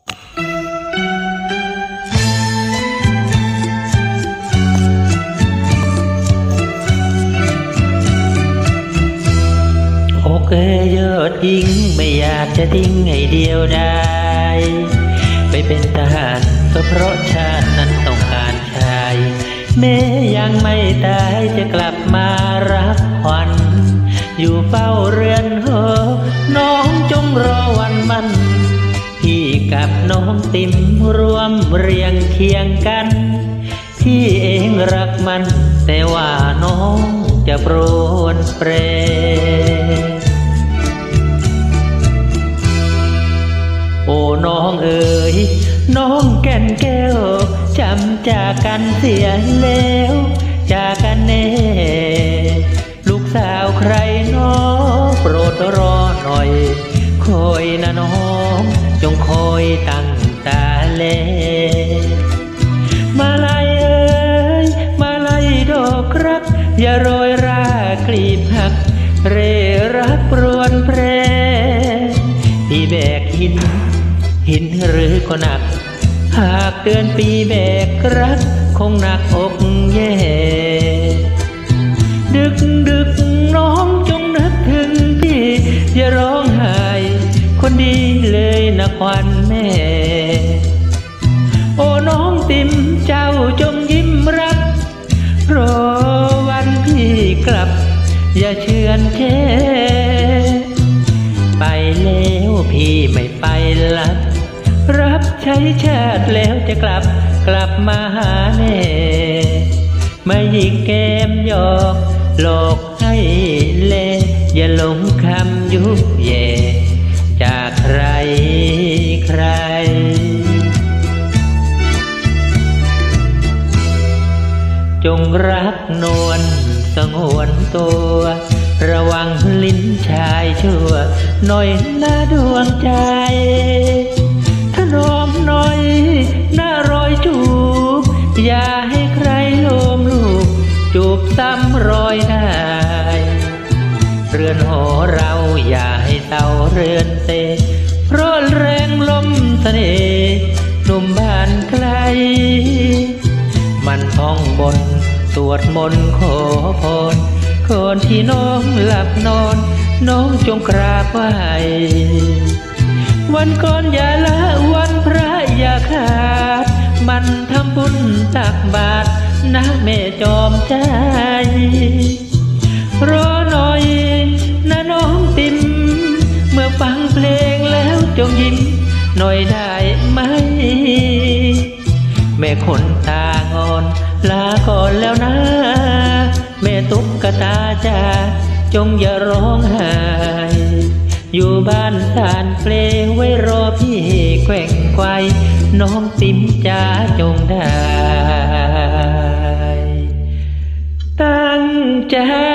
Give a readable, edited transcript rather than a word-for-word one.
อกยอดหญิงไม่อยากจะทิ้งให้เดียวดายไปเป็นทหารก็เพราะชาตินั้นต้องการชายแม้ยังไม่ตายจะกลับมารับขวัญอยู่เฝ้าเรือนหอน้องจงรอวันมันพี่กับน้องติ๋มรวมเรียงเคียงกันพี่เองรักมันแต่ว่าน้องจะโปรนเปรโอ้น้องเอ๋ยน้องแก่นแก้วจำจากกันเสียแล้วจากกันแน่ลูกสาวใครน้องโปรดรอหน่อยคอยนะน้องจงคอยตั้งตาแลมาลัยเอ๋ยมาลัยดอกรักอย่าโรยรากลีบหักเรรักรวนแปรพี่แบกหินหรือก็หนักหากเดือนปีแบกรักคงหนักอกแย่ดึกน้องจงนึกถึงพี่อย่าร้องไห้คนดีเลยนะควันแม่โอ้น้องติ๋มเจ้าจงยิ้มรับรอวันพี่กลับอย่าเชื่อนแช่ไปแล้วพี่ไม่ไปรับใช้ชาติแล้วจะกลับมาหาแน่มาหยิกแก้มหยอกหลอกให้เล่อย่าหลงคำยุแย่จากใครจงรักนวลสงวนตัวระวังลิ้นชายชั่วหน่อยนะดวงใจถนอมหน่อยหน้ารอยจูบอย่าให้ใครโลมลูกจูบซ้ำรอยได้เรือนหอเราอย่าให้เศร้าเรือนเตเพราะแรงลมเสน่ห์หนุ่มบ้านไกลมันท่องบนสวดมนต์ขอพรก่อนที่น้องหลับนอนน้องจงกราบไหว้วันก่อนอย่าละวันพระอย่าขาดมันทำบุญตักบาตรนะแม่จอมใจรอหน่อยนะน้องติ๋มเมื่อฟังเพลงแล้วจงยิ้มหน่อยได้ไหมแม่คนตางอนลาก่อนแล้วนะแม่ตุ๊กตาจ๋าจงอย่าร้องไห้อยู่บ้านสานเปลไว้รอพี่แกว่งไกวน้องติ๋มจ๋าจงได้ตั้งใจ